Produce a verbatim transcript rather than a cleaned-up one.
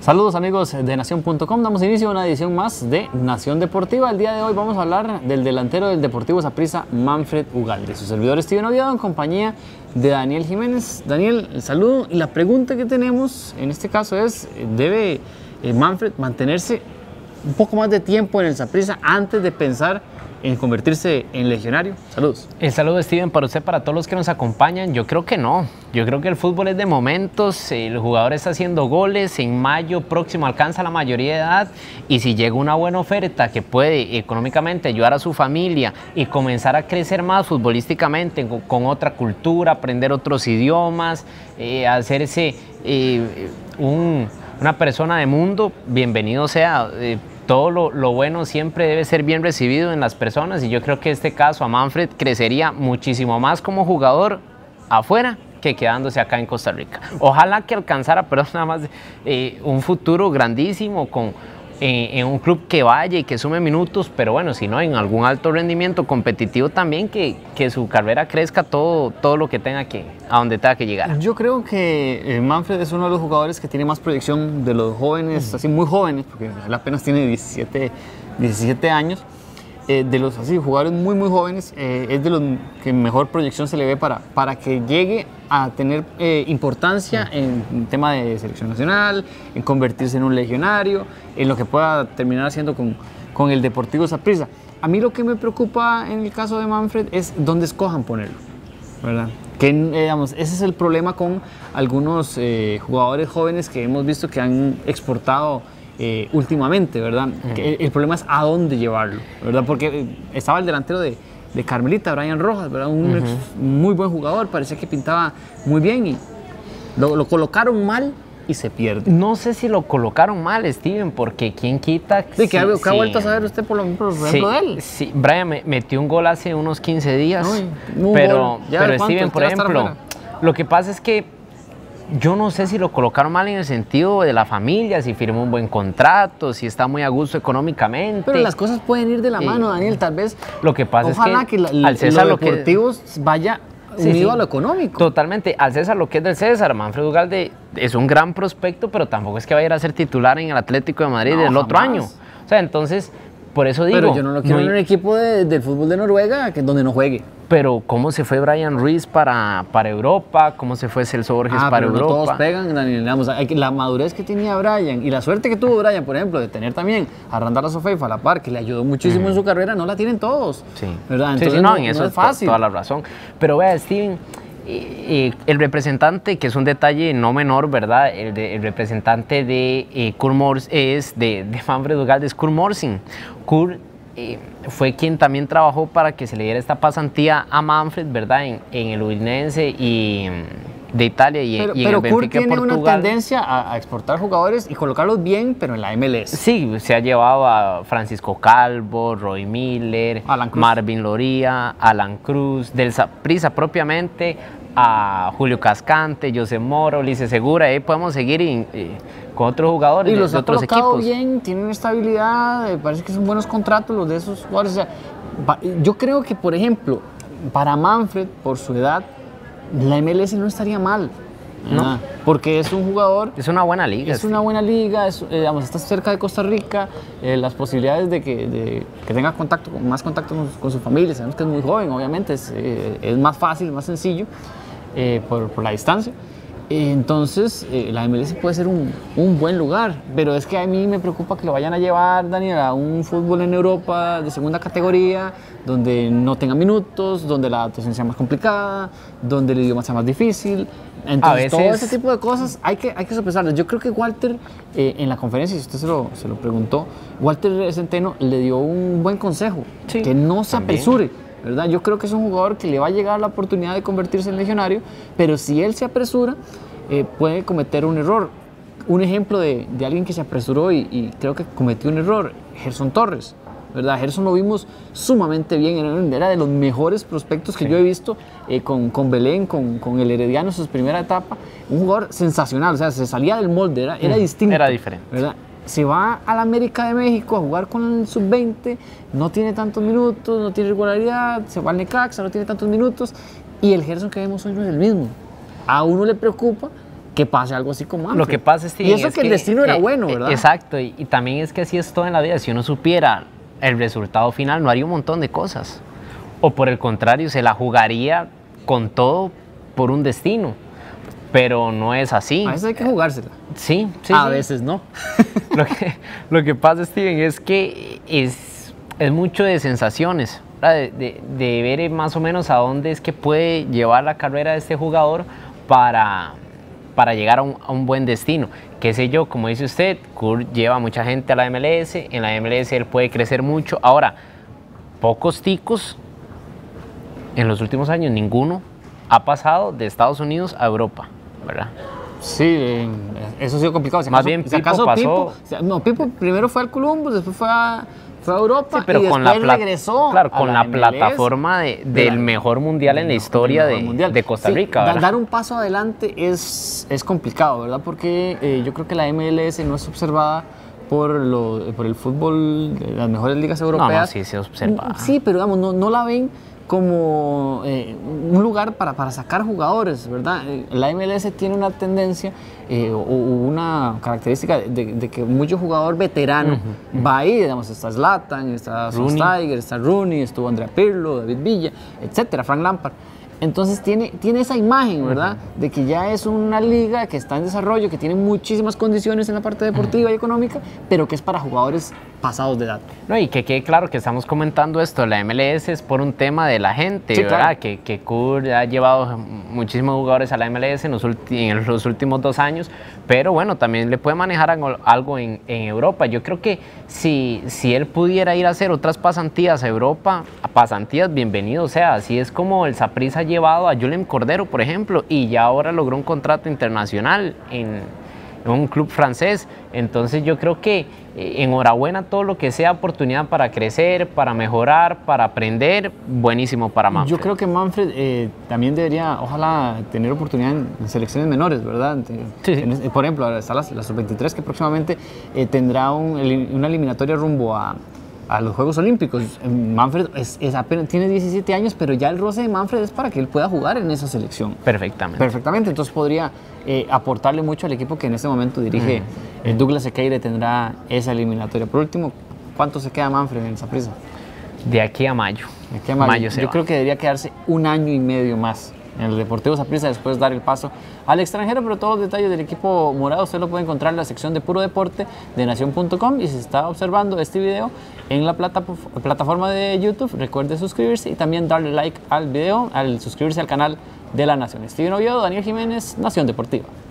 Saludos amigos de Nación punto com, damos inicio a una edición más de Nación Deportiva. El día de hoy vamos a hablar del delantero del Deportivo Saprissa, Manfred Ugalde. Su servidor Steven Oviedo en compañía de Daniel Jiménez. Daniel, el saludo y la pregunta que tenemos en este caso es, ¿debe eh, Manfred mantenerse un poco más de tiempo en el Saprissa antes de pensar en convertirse en legionario? Saludos. El saludo, Steven, para usted, para todos los que nos acompañan. Yo creo que no. Yo creo que el fútbol es de momentos. El jugador está haciendo goles. En mayo próximo alcanza la mayoría de edad. Y si llega una buena oferta que puede económicamente ayudar a su familia y comenzar a crecer más futbolísticamente con, con otra cultura, aprender otros idiomas, eh, hacerse eh, un, una persona de mundo, bienvenido sea. Eh, Todo lo, lo bueno siempre debe ser bien recibido en las personas y yo creo que en este caso a Manfred crecería muchísimo más como jugador afuera que quedándose acá en Costa Rica. Ojalá que alcanzara, pero nada más, eh, un futuro grandísimo con, eh, en un club que vaya y que sume minutos, pero bueno, si no, en algún alto rendimiento competitivo también, que, que su carrera crezca todo, todo lo que tenga que, a donde tenga que llegar. Yo creo que eh, Manfred es uno de los jugadores que tiene más proyección de los jóvenes, uh-huh. así muy jóvenes, porque él apenas tiene diecisiete años, eh, de los así jugadores muy muy jóvenes, eh, es de los que mejor proyección se le ve para, para que llegue a tener eh, importancia uh-huh. en, en tema de selección nacional, en convertirse en un legionario, en lo que pueda terminar haciendo con, con el Deportivo Saprissa. A mí lo que me preocupa en el caso de Manfred es dónde escojan ponerlo, ¿verdad? Que, eh, digamos, ese es el problema con algunos eh, jugadores jóvenes que hemos visto que han exportado eh, últimamente, ¿verdad? Uh-huh. Que el, el problema es a dónde llevarlo, ¿verdad? Porque estaba el delantero de, de Carmelita, Brian Rojas, ¿verdad? Un uh-huh. ex, muy buen jugador, parecía que pintaba muy bien y lo, lo colocaron mal y se pierde. No sé si lo colocaron mal, Steven, porque quién quita... Sí, que, sí, ¿qué ha vuelto a saber usted por, lo, por ejemplo sí, de él? Sí, Brian me, metió un gol hace unos quince días, Uy, pero, pero cuánto, Steven, por ejemplo, lo que pasa es que yo no sé si lo colocaron mal en el sentido de la familia, si firmó un buen contrato, si está muy a gusto económicamente. Pero las cosas pueden ir de la mano, eh, Daniel, tal vez. Lo que pasa ojalá es que, que la, al César lo deportivo lo que, vaya sí, unido sí, a lo económico. Totalmente, al César lo que es del César. Manfred Ugalde es un gran prospecto, pero tampoco es que vaya a ir a ser titular en el Atlético de Madrid no, el otro jamás. año. O sea, entonces, por eso digo... Pero yo no lo quiero no, en un equipo de, del fútbol de Noruega que, donde no juegue. Pero ¿cómo se fue Brian Ruiz para, para Europa? ¿Cómo se fue Celso Borges ah, para pero Europa? No todos pegan, Daniel. Digamos, la madurez que tenía Brian y la suerte que tuvo Brian, por ejemplo, de tener también a Randall Sofeifa a la par, que le ayudó muchísimo mm. en su carrera, no la tienen todos. Sí, ¿verdad? Entonces, sí, sí, no, en eso no es fácil. Toda la razón. Pero vea, Steven, eh, eh, el representante, que es un detalle no menor, ¿verdad? El, de, el representante de eh, Kurt Mors, es de, de Manfred Ugalde, es Kurt Morsing. Kurt Eh, fue quien también trabajó para que se le diera esta pasantía a Manfred, ¿verdad? En, en el Udinese y de Italia y, pero, y en pero el Benfica Kurt de Portugal. Tiene una tendencia a, a exportar jugadores y colocarlos bien, pero en la M L S. Sí, se ha llevado a Francisco Calvo, Roy Miller, Marvin Loría, Alan Cruz, del Saprissa propiamente, a Julio Cascante, José Moro, Ulises Segura, ahí podemos seguir y, y, con otros jugadores y los de, de otros equipos. Bien, tienen estabilidad, eh, parece que son buenos contratos los de esos jugadores. O sea, yo creo que, por ejemplo, para Manfred, por su edad, la M L S no estaría mal. No, ah, porque es un jugador... Es una buena liga. Es sí. una buena liga, es, eh, digamos, está cerca de Costa Rica, eh, las posibilidades de que, de que tenga contacto, más contacto con, con su familia, sabemos que es muy joven, obviamente, es, eh, es más fácil, más sencillo eh, por, por la distancia. Entonces, eh, la M L S puede ser un, un buen lugar, pero es que a mí me preocupa que lo vayan a llevar, Daniel, a un fútbol en Europa de segunda categoría, donde no tenga minutos, donde la adaptación sea más complicada, donde el idioma sea más difícil. Entonces, a veces... todo ese tipo de cosas hay que, hay que sopesarlas. Yo creo que Walter, eh, en la conferencia, si usted se lo, se lo preguntó, Walter Centeno le dio un buen consejo, sí, que no se también. apresure. ¿verdad? Yo creo que es un jugador que le va a llegar la oportunidad de convertirse en legionario, pero si él se apresura, eh, puede cometer un error. Un ejemplo de, de alguien que se apresuró y, y creo que cometió un error, Gerson Torres, ¿verdad? Gerson lo vimos sumamente bien, era de los mejores prospectos que sí. yo he visto eh, con, con Belén, con, con el Herediano en su primera etapa, un jugador sensacional, o sea, se salía del molde, era, era distinto. Era diferente. ¿verdad? Se va a la América de México a jugar con el sub veinte, no tiene tantos minutos, no tiene regularidad, se va al Necaxa, no tiene tantos minutos, y el Gerson que vemos hoy no es el mismo. A uno le preocupa que pase algo así como antes. Lo que pasa, Steven, y eso es que el destino era eh, bueno, eh, ¿verdad? Exacto, y, y también es que así es todo en la vida. Si uno supiera el resultado final, no haría un montón de cosas. O por el contrario, se la jugaría con todo por un destino. Pero no es así. A veces hay que jugársela. Sí, sí. A sí. veces no. Lo que, lo que pasa, Steven, es que es, es mucho de sensaciones, de, de, de ver más o menos a dónde es que puede llevar la carrera de este jugador para, para llegar a un, a un buen destino. Qué sé yo, como dice usted, Kurt lleva mucha gente a la M L S, en la M L S él puede crecer mucho. Ahora, pocos ticos en los últimos años, ninguno ha pasado de Estados Unidos a Europa, ¿verdad? Sí, eh, eso ha sido complicado. Si Más acaso, bien si Pipo acaso pasó- Pipo, si- no, Pipo primero fue al Columbus, después fue a, fue a Europa Sí, pero y con después la, pla- regresó claro, a con la, M L S. plataforma de, de del la- mejor mundial en la del historia mejor de, mundial. de Costa Sí, Rica, da- ¿verdad? dar un paso adelante es, es complicado, ¿verdad? Porque eh, yo creo que la M L S no es observada por, lo, por el fútbol de las mejores ligas europeas. No, no, sí se observa. Sí, pero digamos, no, no la ven como eh, un lugar para, para sacar jugadores, ¿verdad? Eh, La M L S tiene una tendencia eh, o, o una característica de, de que mucho jugador veterano va ahí, digamos, está Zlatan, está Rooney. Tiger, está Rooney, estuvo Andrea Pirlo, David Villa, etcétera, Frank Lampard. Entonces tiene, tiene esa imagen, ¿verdad? De que ya es una liga que está en desarrollo, que tiene muchísimas condiciones en la parte deportiva y económica, pero que es para jugadores pasados de edad. No, y que quede claro que estamos comentando esto, la M L S es por un tema de la gente, Sí, ¿verdad? claro. Que, que Kurt ha llevado muchísimos jugadores a la M L S en los, ulti- en los últimos dos años, pero bueno, también le puede manejar algo, algo en, en Europa. Yo creo que si, si él pudiera ir a hacer otras pasantías a Europa, a pasantías, bienvenido sea. Así es como el Saprissa ha llevado a Julen Cordero, por ejemplo, y ya ahora logró un contrato internacional en, en un club francés. Entonces yo creo que eh, enhorabuena todo lo que sea oportunidad para crecer, para mejorar, para aprender, buenísimo para Manfred. Yo creo que Manfred eh, también debería, ojalá, tener oportunidad en, en selecciones menores, ¿verdad? Sí, sí. En es- por ejemplo, ahora está la, la sub veintitrés que próximamente eh, tendrá un, eli- una eliminatoria rumbo a, a los Juegos Olímpicos. Eh, Manfred es, es apenas, tiene diecisiete años, pero ya el roce de Manfred es para que él pueda jugar en esa selección. Perfectamente. Perfectamente, entonces podría eh, aportarle mucho al equipo que en este momento dirige eh, Douglas Sequeira, tendrá esa eliminatoria. Por último, ¿cuánto se queda Manfred en Saprissa? De aquí a mayo. Me queda mal. Mayo se Yo va. creo que debería quedarse un año y medio más en el Deportivo Saprissa, después dar el paso al extranjero, pero todos los detalles del equipo morado usted lo puede encontrar en la sección de Puro Deporte de nación punto com, y si está observando este video en la plata- plataforma de YouTube, recuerde suscribirse y también darle like al video, al suscribirse al canal de La Nación. Steven Oviedo, Daniel Jiménez, Nación Deportiva.